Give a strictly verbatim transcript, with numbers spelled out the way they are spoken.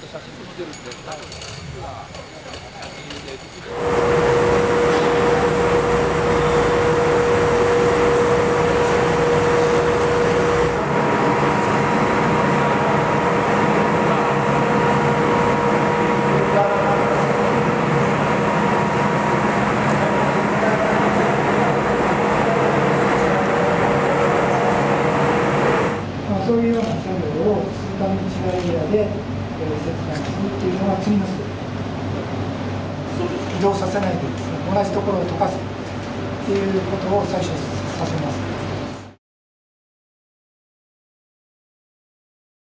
写真も出るんで、多分実は写真でできる。 そういうような作業をするために違うエリアで、えー、切断するっていうのが次のステップ。移動させないでですね、同じところを溶かすっていうことを最初させます。